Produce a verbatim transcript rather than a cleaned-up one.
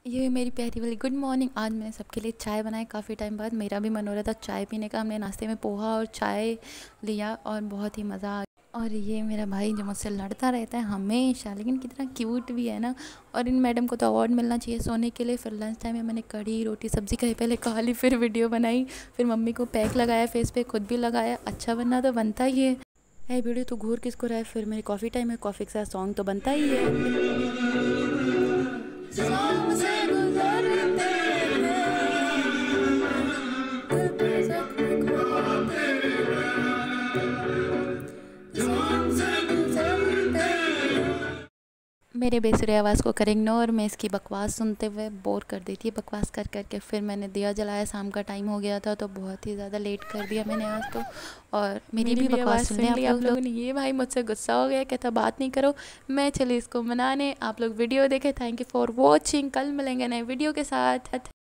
ये मेरी प्यारी वाली गुड मॉर्निंग। आज मैंने सबके लिए चाय बनाई काफ़ी टाइम बाद। मेरा भी मन हो रहा था चाय पीने का। हमने नाश्ते में पोहा और चाय लिया और बहुत ही मज़ा आ गया। और ये मेरा भाई जो मुझसे लड़ता रहता है हमेशा, लेकिन कितना क्यूट भी है ना। और इन मैडम को तो अवार्ड मिलना चाहिए सोने के लिए। फिर लंच टाइम में मैंने कढ़ी रोटी सब्ज़ी खाई, पहले खा ली, फिर वीडियो बनाई, फिर मम्मी को पैक लगाया फेस पे, खुद भी लगाया। अच्छा बनना तो बनता ही है। है वीडियो तो घूर किसको रहा है। फिर मेरी कॉफ़ी टाइम है, कॉफ़ी के साथ सॉन्ग तो बनता ही है। मेरे बेसुरे आवाज़ को कर इग्नोर। मैं इसकी बकवास सुनते हुए बोर कर देती है बकवास कर कर के। फिर मैंने दिया जलाया, शाम का टाइम हो गया था तो बहुत ही ज़्यादा लेट कर दिया मैंने आज तो। और मेरी, मेरी भी बकवास सुन ली आप लोग लोगों ने। ये भाई मुझसे गुस्सा हो गया, कहता बात नहीं करो। मैं चली इसको मनाने। आप लोग वीडियो देखें। Thank you for watching. कल मिलेंगे नए वीडियो के साथ।